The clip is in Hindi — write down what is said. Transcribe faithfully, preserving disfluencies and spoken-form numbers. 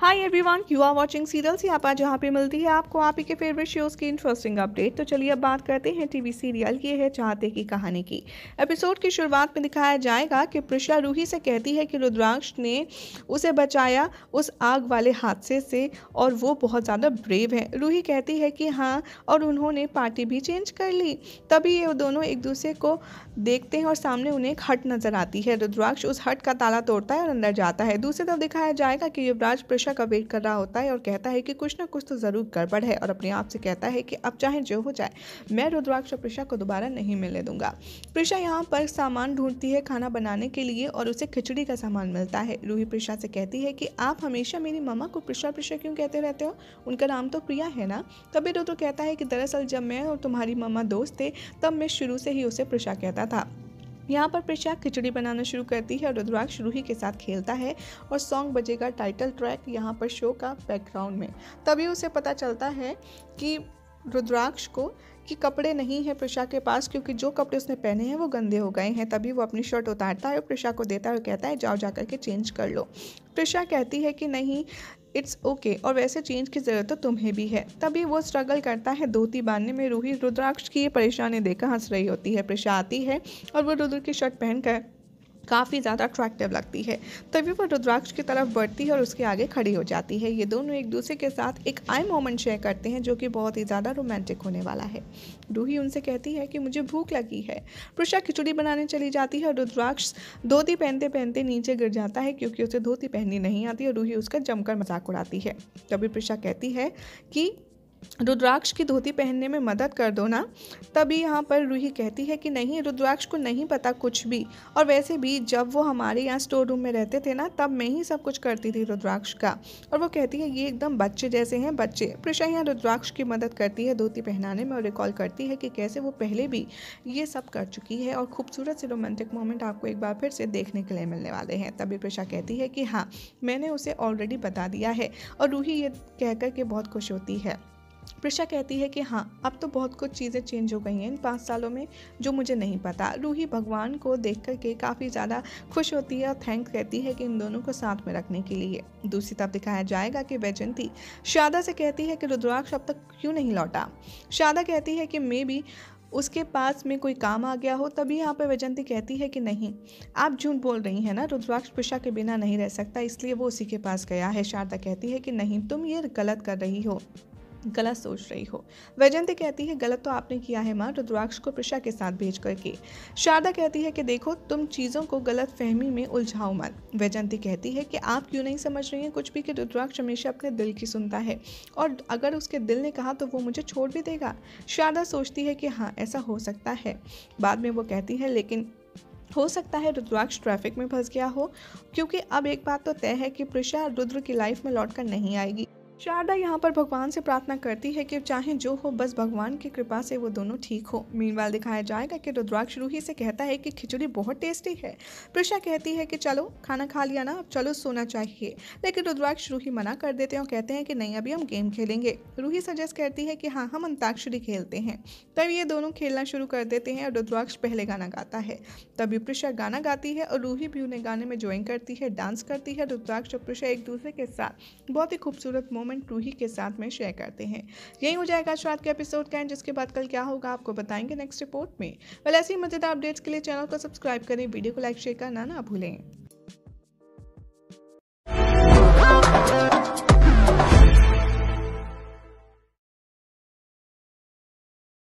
Hi everyone, you are watching serials. यहाँ पर जहाँ पे मिलती है आपको आप ही के फेवरेट शोज़ की इंटरेस्टिंग अपडेट। तो चलिए अब बात करते हैं टीवी सीरियल ये है चाहते की कहानी की। एपिसोड की शुरुआत में दिखाया जाएगा कि प्रिशा रूही से कहती है कि रुद्राक्ष ने उसे बचाया उस आग वाले हादसे से और वो बहुत ज़्यादा ब्रेव है। रूही कहती है कि हाँ, और उन्होंने पार्टी भी चेंज कर ली। तभी ये दोनों एक दूसरे को देखते हैं और सामने उन्हें एक हट नजर आती है। रुद्राक्ष उस हट का ताला तोड़ता है और अंदर जाता है। दूसरी तरफ दिखाया जाएगा कि युवराज प्रिशा का वेट कर रहा होता है और कहता है कि कुछ ना कुछ तो जरूर गड़बड़ है और अपने आप से कहता है कि अब चाहे जो हो जाए मैं रुद्राक्ष और प्रिशा को दोबारा नहीं मिलने दूंगा। प्रिशा यहाँ पर सामान ढूंढती है खाना बनाने के लिए और उसे खिचड़ी का सामान मिलता है। रूही प्रिशा से कहती है कि आप हमेशा मेरी मम्मा को प्रिशा प्रिशा क्यों कहते रहते हो, उनका नाम तो प्रिया है ना। तभी रुद्र कहता है कि दरअसल जब मैं और तुम्हारी मम्मा दोस्त थे तब मैं शुरू से ही उसे प्रिशा कहता था। यहाँ पर प्रिशा खिचड़ी बनाना शुरू करती है और रुद्राक्ष रूही के साथ खेलता है और सॉन्ग बजेगा टाइटल ट्रैक यहाँ पर शो का बैकग्राउंड में। तभी उसे पता चलता है कि रुद्राक्ष को कि कपड़े नहीं है प्रिशा के पास, क्योंकि जो कपड़े उसने पहने हैं वो गंदे हो गए हैं। तभी वो अपनी शर्ट उतारता है और प्रिशा को देता है और कहता है जाओ जा करके चेंज कर लो। प्रिशा कहती है कि नहीं, इट्स ओके okay, और वैसे चेंज की ज़रूरत तो तुम्हें भी है। तभी वो स्ट्रगल करता है धोती बांधने में। रूही रुद्राक्ष की ये परेशानी देखकर हंस रही होती है। प्रिशा आती है और वो रुद्र की शर्ट पहनकर काफ़ी ज़्यादा अट्रैक्टिव लगती है। तभी वो रुद्राक्ष की तरफ बढ़ती है और उसके आगे खड़ी हो जाती है। ये दोनों एक दूसरे के साथ एक आई मोमेंट शेयर करते हैं जो कि बहुत ही ज़्यादा रोमांटिक होने वाला है। रूही उनसे कहती है कि मुझे भूख लगी है। प्रिशा खिचड़ी बनाने चली जाती है और रुद्राक्ष धोती पहनते पहनते नीचे गिर जाता है क्योंकि उसे धोती पहननी नहीं आती और रूही उसका जमकर मजाक उड़ाती है। तभी प्रिशा कहती है कि रुद्राक्ष की धोती पहनने में मदद कर दो ना। तभी यहाँ पर रूही कहती है कि नहीं, रुद्राक्ष को नहीं पता कुछ भी, और वैसे भी जब वो हमारे यहाँ स्टोर रूम में रहते थे ना तब मैं ही सब कुछ करती थी रुद्राक्ष का। और वो कहती है ये एकदम बच्चे जैसे हैं बच्चे। प्रिशा यहाँ रुद्राक्ष की मदद करती है धोती पहनाने में और रिकॉल करती है कि कैसे वो पहले भी ये सब कर चुकी है और खूबसूरत से रोमांटिक मोमेंट आपको एक बार फिर से देखने के लिए मिलने वाले हैं। तभी प्रिशा कहती है कि हाँ, मैंने उसे ऑलरेडी बता दिया है, और रूही ये कहकर के बहुत खुश होती है। प्रिशा कहती है कि हाँ, अब तो बहुत कुछ चीज़ें चेंज हो गई हैं इन पाँच सालों में जो मुझे नहीं पता। रूही भगवान को देख कर के काफ़ी ज़्यादा खुश होती है और थैंक्स कहती है कि इन दोनों को साथ में रखने के लिए। दूसरी तरफ दिखाया जाएगा कि वैजयंती शादा से कहती है कि रुद्राक्ष अब तक क्यों नहीं लौटा। शादा कहती है कि मे बी उसके पास में कोई काम आ गया हो। तभी यहाँ पर वैजयंती कहती है कि नहीं, आप झूठ बोल रही हैं ना, रुद्राक्ष प्रिशा के बिना नहीं रह सकता इसलिए वो उसी के पास गया है। शारदा कहती है कि नहीं, तुम ये गलत कर रही हो, गलत सोच रही हो। वैजयंती कहती है गलत तो आपने किया है माँ, रुद्राक्ष को प्रिशा के साथ भेज करके। शारदा कहती है कि देखो, तुम चीज़ों को गलत फहमी में उलझाओ मत। वैजयंती कहती है कि आप क्यों नहीं समझ रही हैं कुछ भी कि रुद्राक्ष हमेशा अपने दिल की सुनता है और अगर उसके दिल ने कहा तो वो मुझे छोड़ भी देगा। शारदा सोचती है कि हाँ, ऐसा हो सकता है। बाद में वो कहती है लेकिन हो सकता है रुद्राक्ष ट्रैफिक में फंस गया हो, क्योंकि अब एक बात तो तय है कि प्रिशा रुद्र की लाइफ में लौटकर नहीं आएगी। शारदा यहाँ पर भगवान से प्रार्थना करती है कि चाहे जो हो बस भगवान की कृपा से वो दोनों ठीक हो। मीनवाल दिखाया जाएगा कि रुद्राक्ष रूही से कहता है कि खिचड़ी बहुत टेस्टी है। प्रिशा कहती है कि चलो खाना खा लिया ना, अब चलो सोना चाहिए। लेकिन रुद्राक्ष रूही मना कर देते हैं और कहते हैं कि नहीं, अभी हम गेम खेलेंगे। रूही सजेस्ट करती है कि हाँ, हम अंताक्षरी खेलते हैं। तब ये दोनों खेलना शुरू कर देते हैं और रुद्राक्ष पहले गाना गाता है। तभी प्रिशा गाना गाती है और रूही भी उन्हें गाने में ज्वाइन करती है, डांस करती है। रुद्राक्ष और प्रिशा एक दूसरे के साथ बहुत ही खूबसूरत मोमेंट रूही के साथ में शेयर करते हैं। यही हो जाएगा आज रात के एपिसोड का एंड, जिसके बाद कल क्या होगा आपको बताएंगे नेक्स्ट रिपोर्ट में। वेल, ऐसी मजेदार अपडेट्स के लिए चैनल को सब्सक्राइब करें, वीडियो को लाइक शेयर करना ना भूलें।